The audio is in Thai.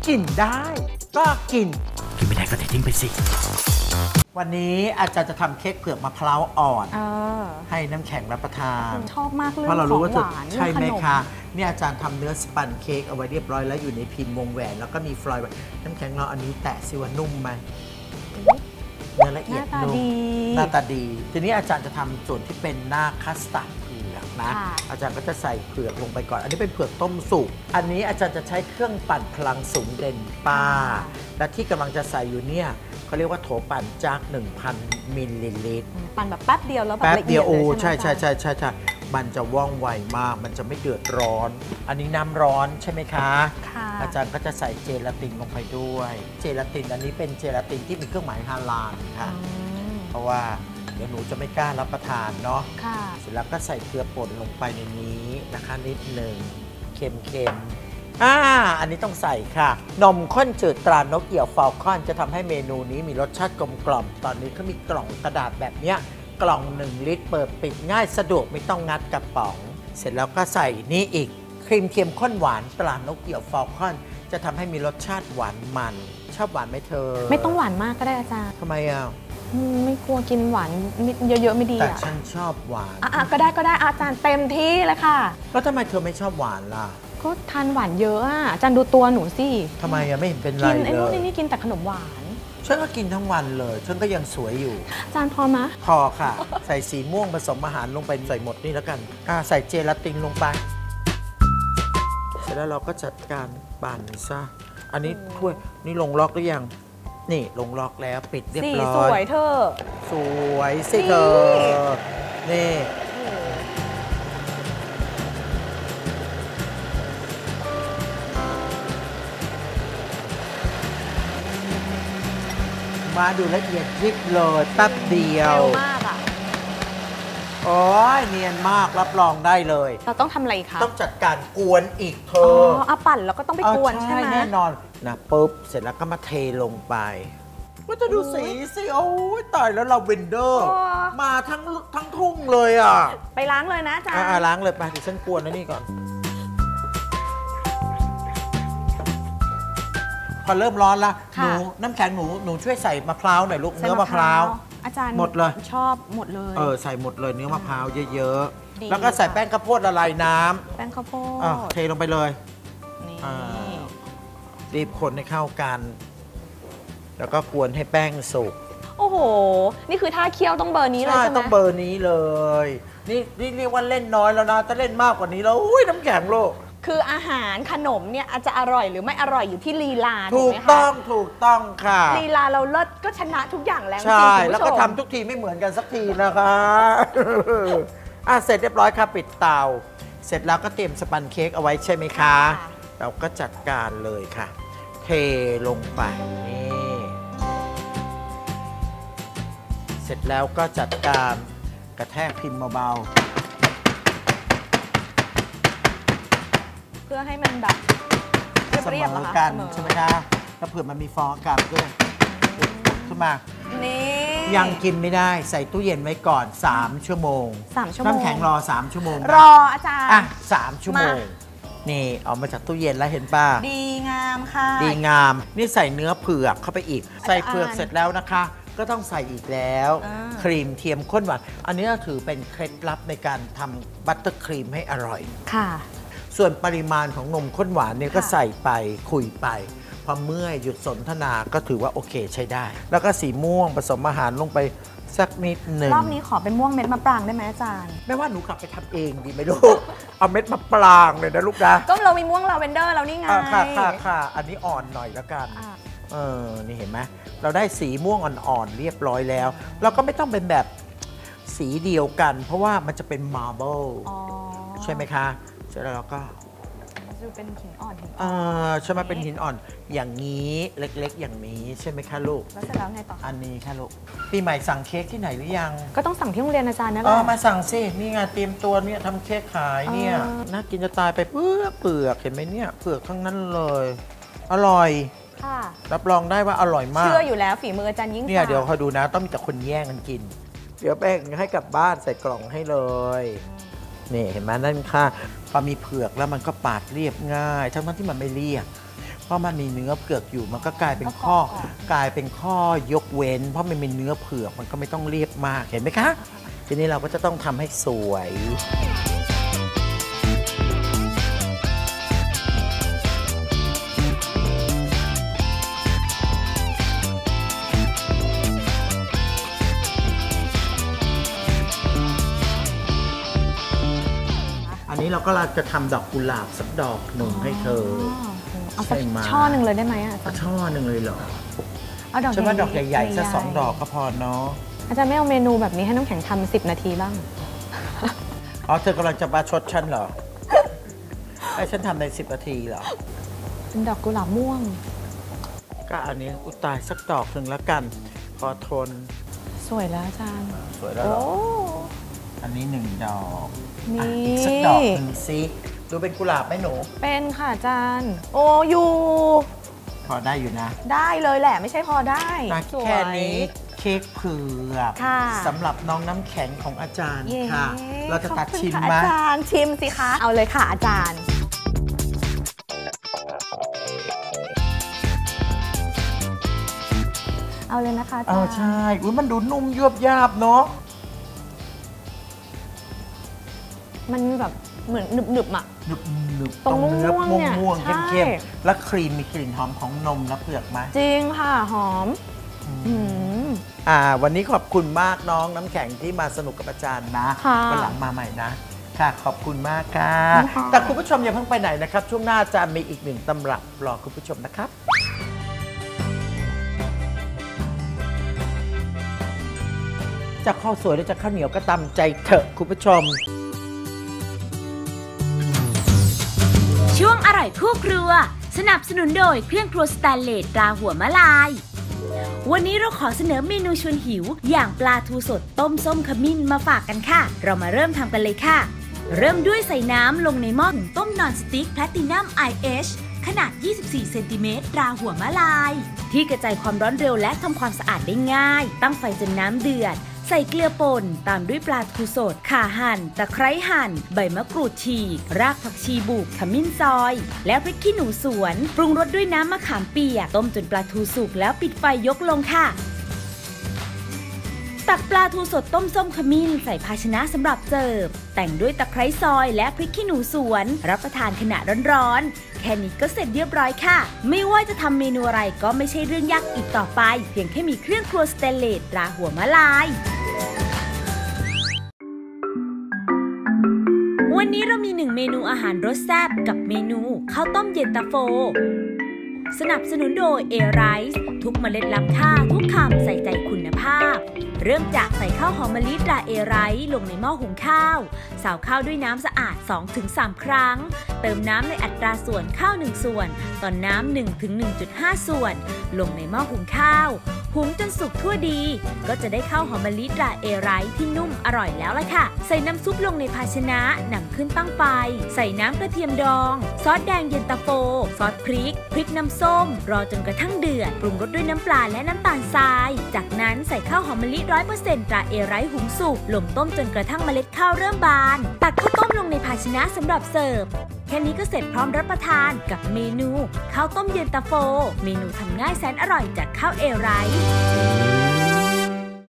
กินได้ก็กินไม่ได้ก็ทิ้งไปสิวันนี้อาจารย์จะทำเค้กเผือกมะพร้าวอ่อนให้น้ำแข็งรับประทานชอบมากเลยเพราะเรารู้ว่าใช่ไหมคะเนี่ยอาจารย์ทำเนื้อสปันเค้กเอาไว้เรียบร้อยแล้วอยู่ในพิมพ์วงแหวนแล้วก็มีฟลอยด์น้ำแข็งเราอันนี้แตะสิว่านุ่มไหมเนื้อละเอียดนุ่มหน้าตาดีทีนี้อาจารย์จะทำส่วนที่เป็นหน้าคัสตาร์ดเผือกนะอาจารย์ก็จะใส่เผือกลงไปก่อนอันนี้เป็นเผือกต้มสุกอันนี้อาจารย์จะใช้เครื่องปั่นพลังสูงเด่นป้าและที่กำลังจะใส่อยู่เนี่ยเขาเรียกว่าโถปั่นจาก 1,000 มิลลิลิตรปั่นแบบแป๊บเดียวแล้วแบบละเอียดเลยใช่มันจะว่องไวมากมันจะไม่เดือดร้อนอันนี้น้ำร้อนใช่ไหมคะอาจารย์ก็จะใส่เจลาตินลงไปด้วยเจลาตินอันนี้เป็นเจลาตินที่มีเครื่องหมายฮาลาลค่ะเพราะว่าเดี๋ยวหนูจะไม่กล้ารับประทานเนาะเสร็จแล้วก็ใส่เกลือป่นลงไปในนี้นะคะนิดหนึ่งเค็มอันนี้ต้องใส่ค่ะนมข้นจืดตรานกเอี่ยวฟอลคอนจะทำให้เมนูนี้มีรสชาติกลมกล่อมตอนนี้เขามีกล่องกระดาษแบบนี้กล่อง1 ลิตรเปิดปิดง่ายสะดวกไม่ต้องงัดกระป๋องเสร็จแล้วก็ใส่นี่อีกครีมเค็มข้นหวานตรานกเอี่ยวฟอลคอนจะทำให้มีรสชาติหวานมันชอบหวานไหมเธอไม่ต้องหวานมากก็ได้อาจารย์ทำไมไม่กลัวกินหวานเยอะๆไม่ดีแต่ฉันชอบหวานก็ได้อาจารย์เต็มที่เลยค่ะแล้วทำไมเธอไม่ชอบหวานล่ะก็ทานหวานเยอะอาจารย์ดูตัวหนูสิทำไมไม่เห็นเป็นไรเลยกินไอ้นู่นนี่กินแต่ขนมหวานฉันก็กินทั้งวันเลยฉันก็ยังสวยอยู่อาจารย์พอไหมพอค่ะ ใส่สีม่วงผสมอาหารลงไปใส่หมดนี่แล้วกันใส่เจลาตินลงไปเสร็จแล้วเราก็จัดการปั่นซะอันนี้ถ้วยนี่ลงล็อกหรือยังนี่ลงล็อกแล้วปิดเรียบร้อยสวยเธอสวยสิเธอนี่มาดูละเอียดยิบเลยแป๊บเดียวเร็วมากโอ้ยเนียนมากรับรองได้เลยเราต้องทำอะไรคะต้องจัดการกวนอีกเธอปั่นแล้วก็ต้องไปกวนใช่ไหมแน่นอนนะปุ๊บเสร็จแล้วก็มาเทลงไปก็จะดูสีสิโอ้ยตายแล้วเราเวนเดอร์มาทั้งทุ่งเลยไปล้างเลยนะจ๊ะล้างเลยไปเดี๋ยวฉันกวนนะนี่ก่อนพอเริ่มร้อนแล้วหนูน้ำแข็งหนูช่วยใส่มะพร้าวหน่อยลูกเนื้อมะพร้าวอาจารย์หมดเลยชอบหมดเลยใส่หมดเลยเนื้อมะพร้าวเยอะๆแล้วก็ใส่แป้งข้าวโพดละลายน้ำแป้งข้าวโพดเทลงไปเลยรีบคนให้เข้ากันแล้วก็กวนให้แป้งสุกโอ้โหนี่คือท่าเคี่ยวต้องเบอร์นี้เลยใช่ไหมต้องเบอร์นี้เลยนี่เรียกว่าเล่นน้อยแล้วนะถ้าเล่นมากกว่านี้แล้วอุ้ยน้ำแข็งโลกคืออาหารขนมเนี่ยอาจจะอร่อยหรือไม่อร่อยอยู่ที่ลีลาถูกต้องค่ะลีลาเราเลิศก็ชนะทุกอย่างแล้วใช่แล้วก็ทำทุกทีไม่เหมือนกันสักทีนะคะเสร็จเรียบร้อยค่ะปิดเตาเสร็จแล้วก็เตรียมสปันเค้กเอาไว้ใช่ไหมคะเราก็จัดการเลยค่ะเทลงไปนี่เสร็จแล้วก็จัดการกระแทกพิมพ์เบาๆเพื่อให้มันแบบเสมอกันใช่ไหมคะแล้วเผื่อมันมีฟองอากาศด้วยขึ้นมายังกินไม่ได้ใส่ตู้เย็นไว้ก่อน3 ชั่วโมงน้ำแข็งรอ3 ชั่วโมงรออาจารย์ 3 ชั่วโมงนี่ออกมาจากตู้เย็นแล้วเห็นป่ะดีงามค่ะดีงามนี่ใส่เนื้อเผือกเข้าไปอีกใส่เผือกเสร็จแล้วนะคะก็ต้องใส่อีกแล้วครีมเทียมข้นหวานอันนี้ถือเป็นเคล็ดลับในการทำบัตเตอร์ครีมให้อร่อยค่ะส่วนปริมาณของนมข้นหวานเนี่ยก็ใส่ไปคุยไปพอเมื่อยหยุดสนทนาก็ถือว่าโอเคใช้ได้แล้วก็สีม่วงผสมอาหารลงไปสักนิดหนึ่งรอบนี้ขอเป็นม่วงเม็ดมะปรางได้ไหมอาจารย์ไม่ว่าหนูกลับไปทำเองดีไหมลูกเอาเม็ดมะปรางเลยนะลูกนะก็เรามีม่วงลาเวนเดอร์แล้วนี่ไงค่ะอันนี้อ่อนหน่อยแล้วกันนี่เห็นไหมเราได้สีม่วงอ่อนๆเรียบร้อยแล้วเราก็ไม่ต้องเป็นแบบสีเดียวกันเพราะว่ามันจะเป็นมาร์เบิลใช่ไหมคะเสร็จแล้วเราก็จะเป็นหินอ่อนใช่ไหมเป็นหินอ่อนอย่างนี้เล็กๆอย่างนี้ใช่ไหมคะลูกแล้วเสร็จแล้วไงต่ออันนี้ค่ะลูกปีใหม่สั่งเค้กที่ไหนหรือยังก็ต้องสั่งที่โรงเรียนอาจารย์นั่นแหละมาสั่งสินี่ไงเตรียมตัวเนี่ยทำเค้กขายเนี่ยน่ากินจะตายไปเปลือกเห็นไหมเนี่ยเปลือกทั้งนั้นเลยอร่อยรับรองได้ว่าอร่อยมากเชื่ออยู่แล้วฝีมืออาจารย์ยิ่งเนี่ยเดี๋ยวคอยดูนะต้องมีแต่คนแย่งกันกินเดี๋ยวแบ่งให้กลับบ้านใส่กล่องให้เลยนี่เห็นไหมนั่นค่ะพอมีเผือกแล้วมันก็ปาดเรียบง่ายทั้งที่มันไม่เรียบพราะมันมีเนื้อเผือกอยู่มันก็กลายเป็นข้อยกเว้นเพราะมันเป็นเนื้อเผือกมันก็ไม่ต้องเรียบมากเห็นไหมคะทีนี้เราก็จะต้องทำให้สวยอันนี้เราก็จะทำดอกกุหลาบสักดอกหนึ่งให้เธอเอาสักช่อหนึ่งเลยได้ไหมอ่ะช่อหนึ่งเลยเหรอเอาดอกฉันว่าดอกใหญ่ๆสัก2 ดอกก็พอเนาะอาจารย์ไม่เอาเมนูแบบนี้ให้น้ำแข็งทำ10 นาทีบ้างอ๋อเธอกำลังจะประชดฉันเหรอให้ฉันทำใน10 นาทีเหรอเป็นดอกกุหลาบม่วงก็อันนี้อุตายสักดอกหนึ่งแล้วกันพอทนสวยแล้วอาจารย์สวยแล้วเหรออันนี้1 ดอกอีกสักดอกหนึ่งสิดูเป็นกุหลาบไหมหนูเป็นค่ะอาจารย์โอ้อยู่พอได้อยู่นะได้เลยแหละไม่ใช่พอได้แค่นี้เค้กเผือกสำหรับน้องน้ำแข็งของอาจารย์ค่ะเราจะตัดชิมไหมอาจารย์ชิมสิคะเอาเลยค่ะอาจารย์เอาเลยนะคะอาจารย์ใช่มันดูนุ่มยวบยาบเนาะมันแบบเหมือนหนึบๆอ่ะหนึบตรงเนื้อม่วงๆเข้มๆและครีมมีกลิ่นหอมของนมและเผือกไหมจริงค่ะหอมวันนี้ขอบคุณมากน้องน้ำแข็งที่มาสนุกกับอาจารย์นะวันหลังมาใหม่นะค่ะขอบคุณมากค่ะแต่คุณผู้ชมอย่าเพิ่งไปไหนนะครับช่วงหน้าจะมีอีก1 ตำรับรอคุณผู้ชมนะครับจะข้าวสวยหรือจะข้าวเหนียวก็ตามใจเถอะคุณผู้ชมช่วงอร่อยคู่ครัวสนับสนุนโดยเครื่องครัวสแตนเลสตราหัวมะลายวันนี้เราขอเสนอเมนูชวนหิวอย่างปลาทูสดต้มส้มขมิ้นมาฝากกันค่ะเรามาเริ่มทำกันเลยค่ะเริ่มด้วยใส่น้ำลงในหม้อหุงต้มนอนสติ๊กแพลตินัม IH ขนาด24 เซนติเมตรตราหัวมะลายที่กระจายความร้อนเร็วและทำความสะอาดได้ง่ายตั้งไฟจนน้ำเดือดใส่เกลือป่นตามด้วยปลาทูสดข่าหั่นตะไคร้หั่นใบมะกรูดฉีกรากผักชีบุกขมิ้นซอยแล้วพริกขี้หนูสวนปรุงรสด้วยน้ำมะขามเปียกต้มจนปลาทูสุกแล้วปิดไฟยกลงค่ะตักปลาทูสดต้มส้มขมิ้นใส่ภาชนะสำหรับเสิร์ฟแต่งด้วยตะไคร้ซอยและพริกขี้หนูสวนรับประทานขณะร้อนๆแค่นี้ก็เสร็จเรียบร้อยค่ะไม่ว่าจะทำเมนูอะไรก็ไม่ใช่เรื่องยากอีกต่อไปเพียงแค่มีเครื่องครัวสเตนเลสตราหัวมะลายวันนี้เรามี1 เมนูอาหารรสแซ่บกับเมนูข้าวต้มเย็นตาโฟสนับสนุนโดยเอไรซ์ทุกเมล็ดล้ำค่าทุกคำใส่ใจคุณภาพเริ่มจากใส่ข้าวหอมมะลิตราเอไรซ์ลงในหม้อหุงข้าวสาวข้าวด้วยน้ำสะอาด 2-3 ครั้งเติมน้ำในอัตราส่วนข้าว1 ส่วนต่อน้ำ1-1.5 ส่วนลงในหม้อหุงข้าวหุงจนสุกทั่วดีก็จะได้ข้าวหอมมะลิตราเอไรซ์ที่นุ่มอร่อยแล้วล่ะค่ะใส่น้ำซุปลงในภาชนะนำขึ้นตั้งไฟใส่น้ำกระเทียมดองซอสแดงเย็นตาโฟซอสพริกน้ำส้มรอจนกระทั่งเดือดปรุงรสด้วยน้ำปลาและน้ำตาลทรายจากนั้นใส่ข้าวหอมมะลิ 100% ตราเอไรซ์หุงสุกลงต้มจนกระทั่งเมล็ดข้าวเริ่มบานตักข้าวต้มลงในภาชนะสำหรับเสิร์ฟแค่นี้ก็เสร็จพร้อมรับประทานกับเมนูข้าวต้มเย็นตาโฟเมนูทำง่ายแสนอร่อยจากข้าวเอไรซ์